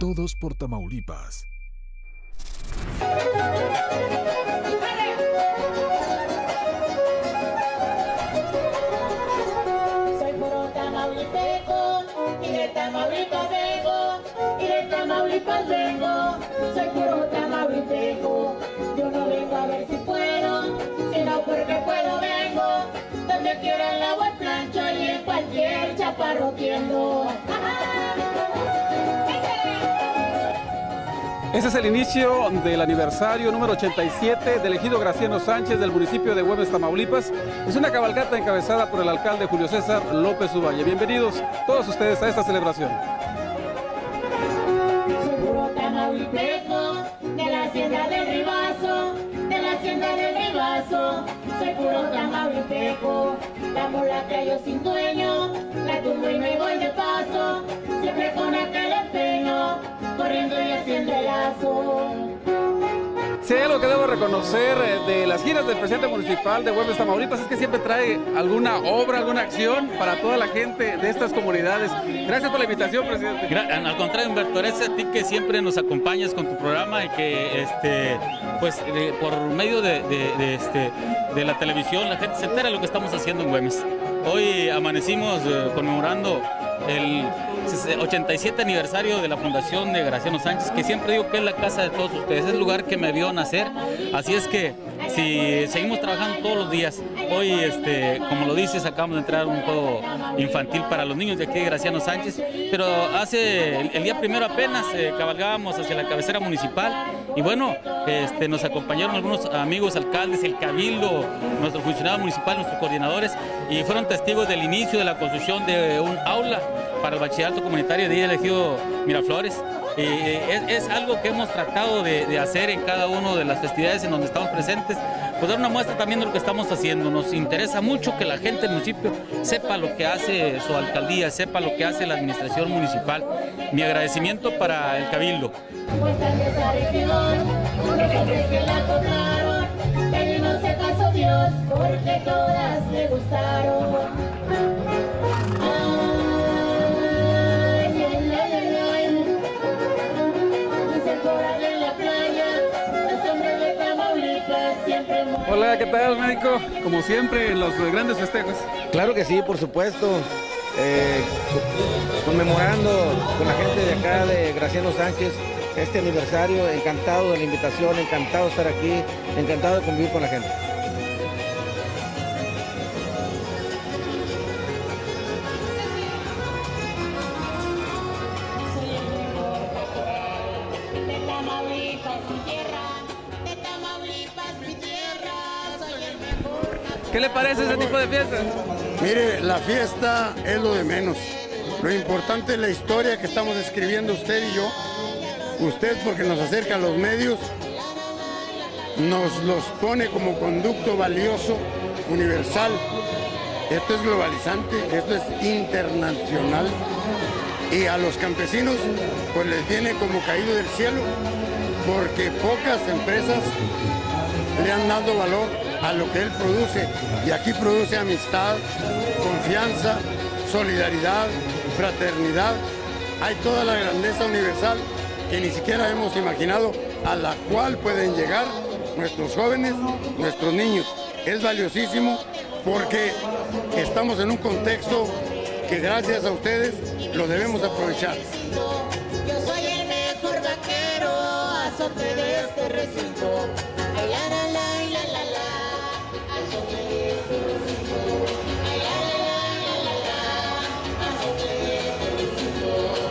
Todos por Tamaulipas. Soy puro tamaulipeco y de Tamaulipas vengo, y de Tamaulipas vengo. Soy puro tamaulipeco, yo no vengo a ver si puedo, sino porque puedo vengo. Donde quiera lavo el plancho y en cualquier chaparro tiendo. Este es el inicio del aniversario número 87 del ejido Graciano Sánchez del municipio de Güemes, Tamaulipas. Es una cabalgata encabezada por el alcalde Julio César López Uvalle. Bienvenidos todos ustedes a esta celebración. Soy puro tamaulipeco, de la hacienda del Ribazo, de la hacienda del Ribazo. Soy puro tamaulipeco, la mula que yo sin dueño, la tumbo y me voy de paso, siempre con aquel empeño, corriendo y haciendo el lazo. Si hay algo que debo reconocer de las giras del presidente municipal de Güemes, Tamaulipas, es que siempre trae alguna obra, alguna acción para toda la gente de estas comunidades. Gracias por la invitación, presidente. Al contrario, Humberto, gracias a ti que siempre nos acompañas con tu programa y que por medio de la televisión la gente se entera de lo que estamos haciendo en Güemes. Hoy amanecimos conmemorando el 87 aniversario de la fundación de Graciano Sánchez, que siempre digo que es la casa de todos ustedes, es el lugar que me vio nacer. Así es que si seguimos trabajando todos los días, hoy como lo dices, acabamos de entrar a un juego infantil para los niños de aquí de Graciano Sánchez, pero hace el día primero apenas cabalgábamos hacia la cabecera municipal y bueno, nos acompañaron algunos amigos alcaldes, el cabildo, nuestro funcionario municipal, nuestros coordinadores, y fueron testigos del inicio de la construcción de un aula para el bachillerato comunitario de ahí elegido Miraflores. Es algo que hemos tratado de hacer en cada una de las festividades en donde estamos presentes, pues dar una muestra también de lo que estamos haciendo. Nos interesa mucho que la gente del municipio sepa lo que hace su alcaldía, sepa lo que hace la administración municipal. Mi agradecimiento para el cabildo. Porque todas le gustaron. Hola, ¿qué tal, médico? Como siempre, en los grandes festejos. Claro que sí, por supuesto. Conmemorando con la gente de acá de Graciano Sánchez este aniversario, encantado de la invitación, encantado de estar aquí, encantado de convivir con la gente. ¿Qué le parece ese tipo de fiestas? Mire, la fiesta es lo de menos. Lo importante es la historia que estamos escribiendo usted y yo. Usted porque nos acerca a los medios, nos los pone como conducto valioso, universal. Esto es globalizante, esto es internacional. Y a los campesinos pues les viene como caído del cielo, porque pocas empresas le han dado valor a lo que él produce, y aquí produce amistad, confianza, solidaridad, fraternidad. Hay toda la grandeza universal que ni siquiera hemos imaginado, a la cual pueden llegar nuestros jóvenes, nuestros niños. Es valiosísimo porque estamos en un contexto que gracias a ustedes lo debemos aprovechar. Yo soy el mejor vaquero, azote de este recinto. Ay, la, la, la, la, la, la. Azote de este recinto. Ay, la, la, la, la, la. Azote de este recinto.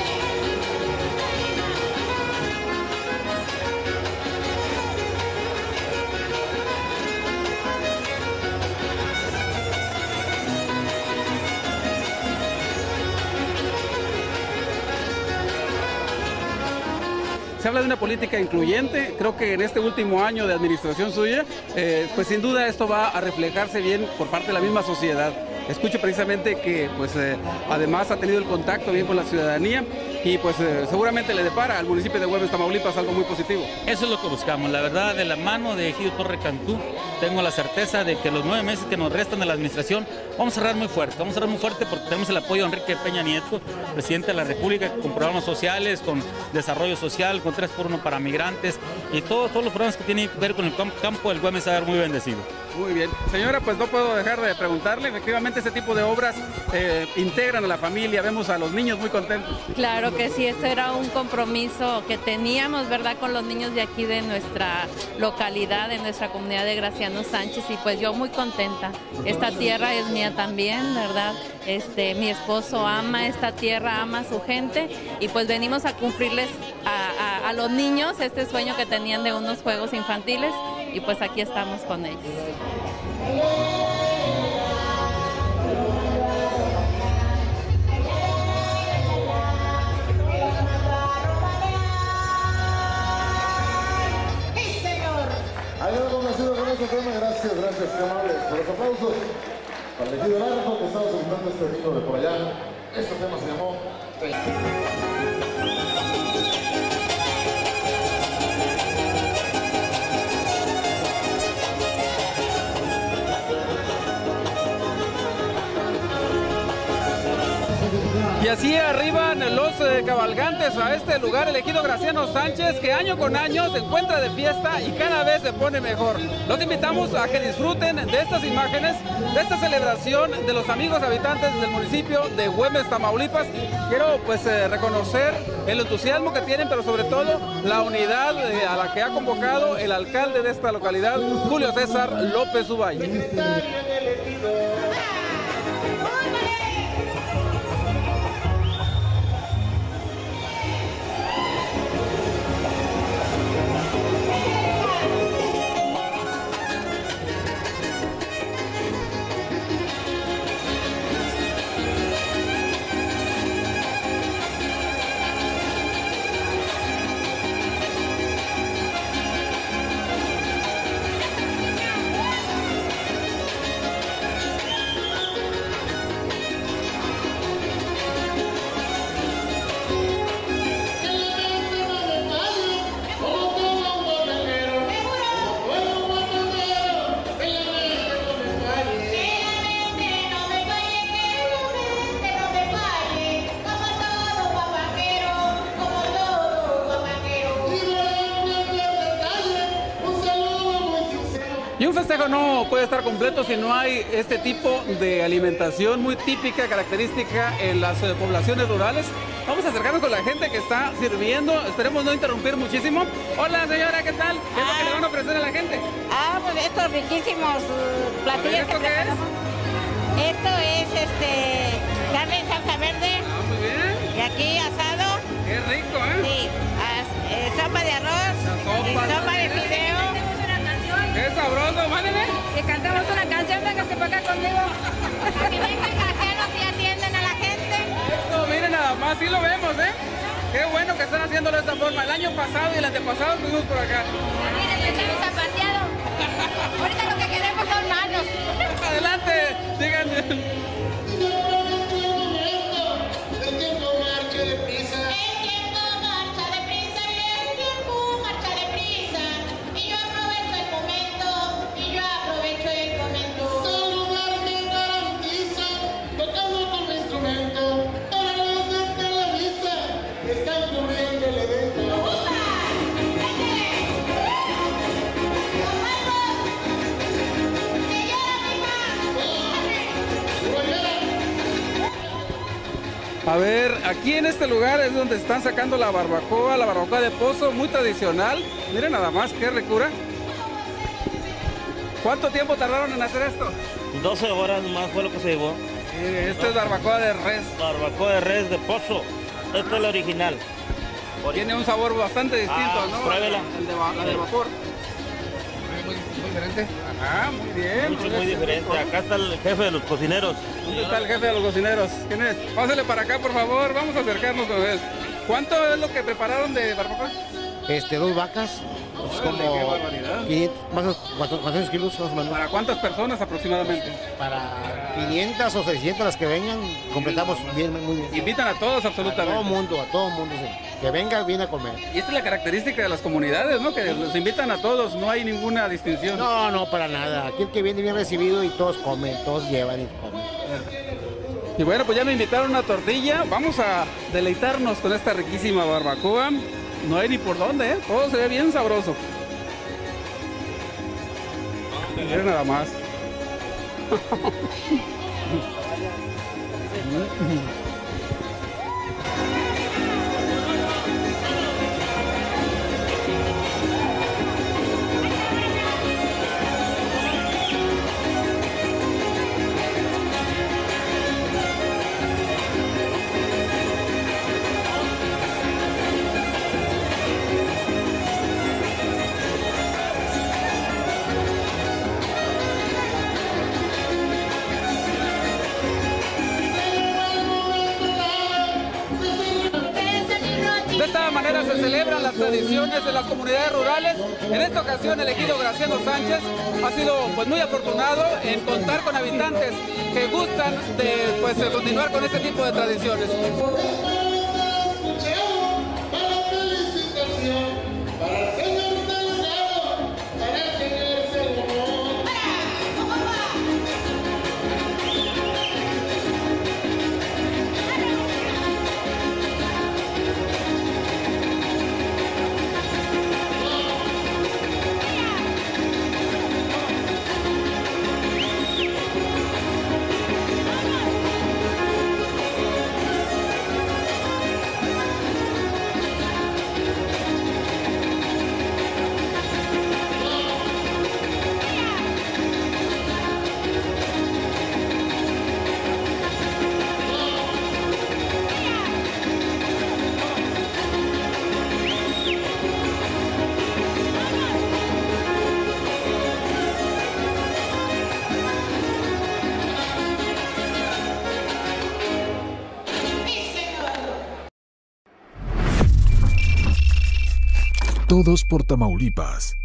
Se habla de una política incluyente. Creo que en este último año de administración suya, pues sin duda esto va a reflejarse bien por parte de la misma sociedad. Escucho precisamente que pues además ha tenido el contacto bien con la ciudadanía y pues seguramente le depara al municipio de Güemes, Tamaulipas, algo muy positivo. Eso es lo que buscamos, la verdad, de la mano de Ejido Torre Cantú, tengo la certeza de que los 9 meses que nos restan de la administración vamos a cerrar muy fuerte. Vamos a cerrar muy fuerte porque tenemos el apoyo de Enrique Peña Nieto, presidente de la República, con programas sociales, con desarrollo social, con 3x1 para migrantes y todos los programas que tienen que ver con el campo del Güemes va a ser muy bendecido. Muy bien. Señora, pues no puedo dejar de preguntarle, efectivamente este tipo de obras integran a la familia, vemos a los niños muy contentos. Claro que sí, esto era un compromiso que teníamos, ¿verdad?, con los niños de aquí de nuestra localidad, de nuestra comunidad de Graciano Sánchez, y pues yo muy contenta. Esta tierra es mía también, ¿verdad? Mi esposo ama esta tierra, ama a su gente, y pues venimos a cumplirles a los niños este sueño que tenían de unos juegos infantiles, y pues aquí estamos con ellos. Hay algo nacido con este tema, gracias, qué amables por los aplausos. Para el ejido Largo que estamos escuchando este niño de por allá. Este tema se llamó Y así arriban los cabalgantes a este lugar, el ejido Graciano Sánchez, que año con año se encuentra de fiesta y cada vez se pone mejor. Los invitamos a que disfruten de estas imágenes, de esta celebración de los amigos habitantes del municipio de Güemes, Tamaulipas. Quiero pues reconocer el entusiasmo que tienen, pero sobre todo la unidad a la que ha convocado el alcalde de esta localidad, Julio César López Uvalle. Y un festejo no puede estar completo si no hay este tipo de alimentación muy típica, característica en las poblaciones rurales. Vamos a acercarnos con la gente que está sirviendo, esperemos no interrumpir muchísimo. Hola señora, ¿qué tal? ¿Qué es lo que le van a ofrecer a la gente? Pues estos riquísimos platillos ¿Esto que qué es? preparamos. Esto es carne en salsa verde. Muy bien. Y aquí asado. Qué rico, ¿eh? Sí, sopa de arroz. sopa, y sopa de ¿eh? fideo. Qué sabroso, mándeme. Y cantamos una canción, véngase para acá conmigo. Aquí vengan gracianos y atienden a la gente. Esto, miren nada más, sí lo vemos, ¿eh? Qué bueno que están haciéndolo de esta forma. El año pasado y el antepasado estuvimos por acá. Miren, le estamos zapateado. Ahorita lo que queremos son manos. Adelante, sigan. A ver, aquí en este lugar es donde están sacando la barbacoa de pozo, muy tradicional. Miren nada más, qué ricura. ¿Cuánto tiempo tardaron en hacer esto? 12 horas más fue lo que se llevó. Esto es barbacoa de res. Barbacoa de res de pozo. Esto es la original. Tiene un sabor bastante distinto, ¿no? Pruébela. La de vapor. Muy diferente. Ajá, muy bien. Muy diferente. Acá está el jefe de los cocineros. ¿Dónde está el jefe de los cocineros? ¿Quién es? Pásale para acá, por favor. Vamos a acercarnos con él. ¿Cuánto es lo que prepararon de barbacoa? 2 vacas, Pues como 500, más o menos 400 kilos más o menos. ¿Para cuántas personas aproximadamente? Para 500 o 600 las que vengan, completamos bien, muy bien. Invitan a todos absolutamente. A todo mundo, sí. Que venga, viene a comer. Y esta es la característica de las comunidades, ¿no? Que los invitan a todos, no hay ninguna distinción. No, para nada. Aquí el que viene bien recibido y todos comen, todos llevan y comen. Y bueno, pues ya me invitaron a una tortilla. Vamos a deleitarnos con esta riquísima barbacoa. No hay ni por dónde, ¿eh? Todo se ve bien sabroso. Miren nada más. De esta manera se celebran las tradiciones de las comunidades rurales. En esta ocasión el ejido Graciano Sánchez ha sido pues muy afortunado en contar con habitantes que gustan de continuar con este tipo de tradiciones. Todos por Tamaulipas.